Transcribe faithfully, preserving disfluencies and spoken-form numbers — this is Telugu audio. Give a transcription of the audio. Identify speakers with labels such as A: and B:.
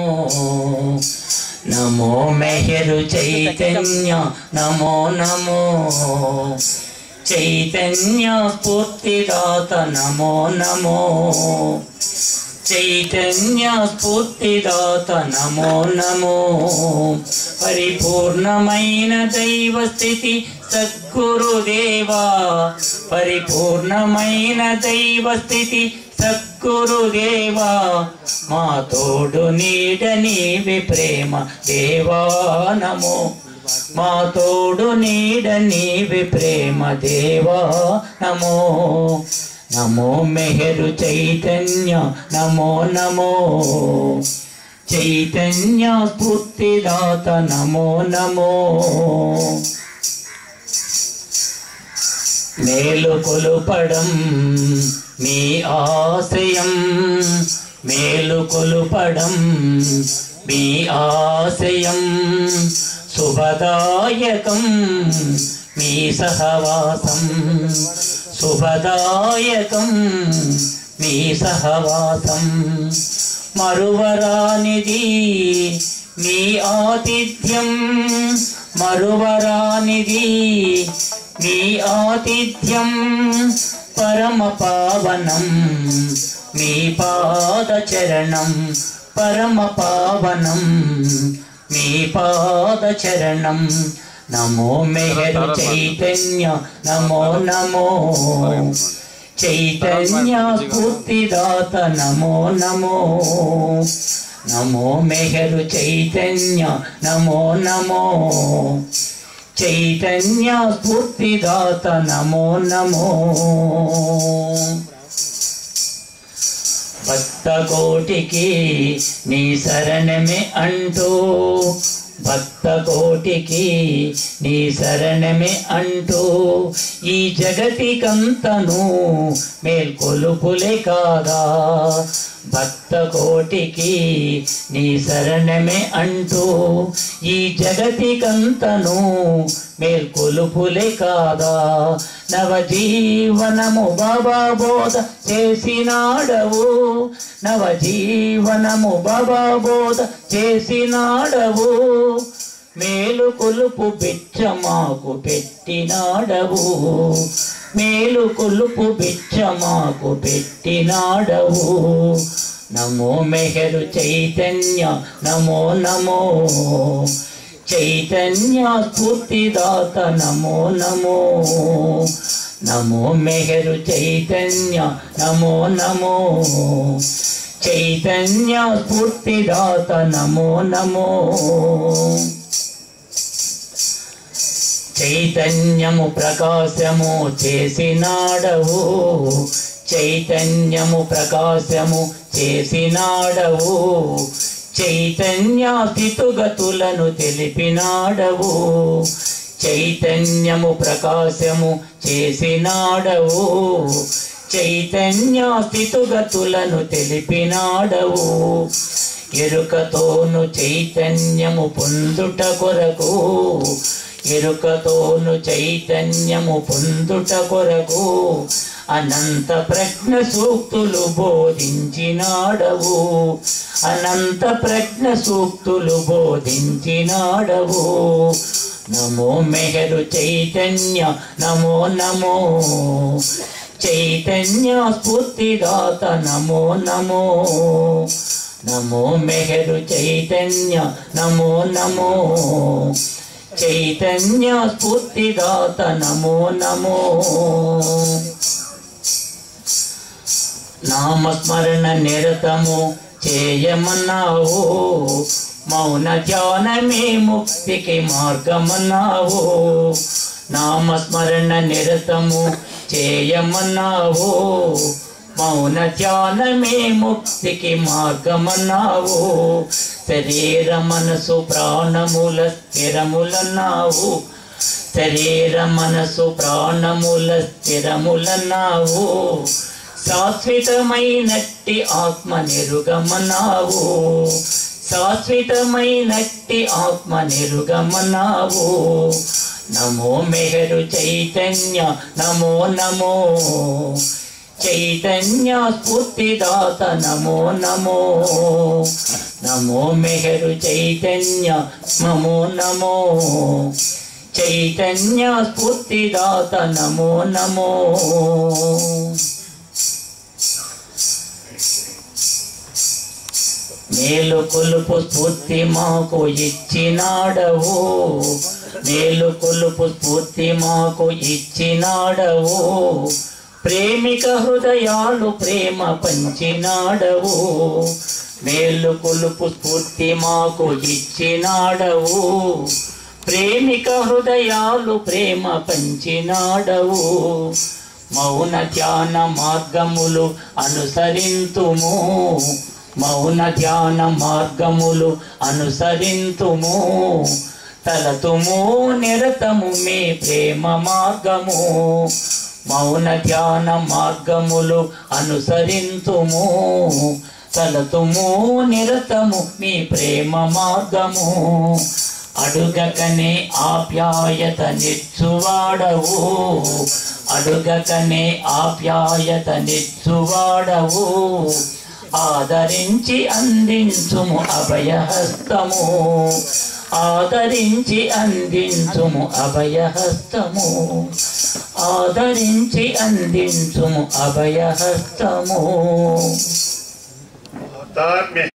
A: నమో మెహరు చైతన్య నమో నమో చైతన్య స్ఫూర్తిదాత నమో నమో చైతన్య స్ఫూర్తిదాత నమో నమో పరిపూర్ణమైన దైవ స్థితి సద్గురుదేవా పరిపూర్ణమైన దైవ స్థితి సద్గురుదేవా మా తోడు నీడ నీవే ప్రేమ దేవా నమో మా తోడు నీడ నీవే ప్రేమ దేవా నమో నమో మెహరు చైతన్య నమో నమో చైతన్య స్ఫూర్తిదాత నమో నమో మేలుకొలుపడం మీ ఆశయం మేలుకొలుపడం మీ ఆశయం శుభదాయకం మీ సహవాసం శుభదాయకం మీ సహవాసం మరువరానిది మీ ఆతిథ్యం మరువరానిది మీ ఆతిథ్యం పరమ పావనం మీ పాద చరణం పరమ పావనం మీ పాద చరణం నమో మెహరు చైతన్య నమో నమో చైతన్య స్ఫూర్తిదాత నమో నమో నమో మెహరు చైతన్య నమో నమో చైతన్య స్ఫూర్తిదాత నమో నమో భక్త కోటికి నీ శరణమే అంటూ భక్త కోటికి నీ శరణమే అంటూ ఈ జగతికంతను మేల్కొలుపులే కాదా భక్త కోటికి నీ శరణమే అంటూ ఈ జగతికంతను మేల్కొలుపులే కాదా నవజీవనము బాబా బోధ చేసినాడవు నవజీవనము బాబా బోధ చేసినాడవు మేలు కొలుపు బిచ్చ మాకు పెట్టినాడవు మేలు కొలుపు బిచ్చ మాకు పెట్టినాడవు నమో మెహరు చైతన్య నమో నమో చైతన్య స్ఫూర్తిదాత నమో నమో నమో మెహరు చైతన్య నమో నమో చైతన్య స్ఫూర్తిదాత నమో నమో చైతన్యము ప్రకాశము చేసినాడవు చైతన్యము ప్రకాశము చేసినాడవు చైతన్య స్థితుగతులను తెలిపినాడవు చైతన్యము ప్రకాశము చేసినాడవు చైతన్య స్థితుగతులను తెలిపినాడవు ఎరుకతోను చైతన్యము పొందుట కొరకు ఎరుకతోను చైతన్యము పొందుట కొరకు అనంత ప్రజ్ఞ సూక్తులు బోధించినాడవు అనంత ప్రజ్ఞ సూక్తులు బోధించినాడవు నమో మెహరు చైతన్య నమో నమో చైతన్య స్ఫూర్తిదాత నమో నమో నమో మెహరు చైతన్య నమో నమో చైతన్య స్ఫూర్తిదాత నమో నమో నామస్మరణ నిరతము చేయమన్నావు మౌన ధ్యానమే ముక్తికి మార్గమన్నావు నామస్మరణ నిరతము చేయమన్నావు మౌన ధ్యానమే ముక్తికి మార్గమన్నావు శరీర మనసు ప్రాణముల స్థిరములన్నావు శరీర మనసు ప్రాణముల స్థిరములన్నావు శాశ్వతమైనట్టి ఆత్మ నిరుగమన్నావు శాశ్వతమైనట్టి ఆత్మ నిరుగమన్నావు నమో మెహరు చైతన్య నమో నమో చైతన్య స్ఫూర్తిదాత నమో నమో నమో మెహరు చైతన్య నమో నమో చైతన్య స్ఫూర్తిదాత నమో నమో మేలు కొలుపు స్ఫూర్తి మాకు ఇచ్చినాడవు మేలు కొలుపు స్ఫూర్తి మాకు ఇచ్చినాడవు ప్రేమిక హృదయాలు ప్రేమ పంచినాడవు మేలు కొలుపు స్ఫూర్తి మాకు ఇచ్చినాడవు ప్రేమిక హృదయాలు ప్రేమ పంచినాడవు మౌన ధ్యాన మార్గములు అనుసరింతుము మౌన ధ్యాన మార్గములు అనుసరింతుము తలతుము నిరతము మీ ప్రేమ మార్గము మౌన ధ్యాన మార్గములు అనుసరింతుము తలతుము నిరతము మీ ప్రేమ మార్గము అడుగకనే ఆప్యాయత నిచ్చువాడవు అడుగకనే ఆప్యాయత నిచ్చువాడవు ఆదరించి అందించుము అభయహస్తము ఆదరించి అందించుము అభయహస్తము ఆదరించి అందించుము అభయహస్తము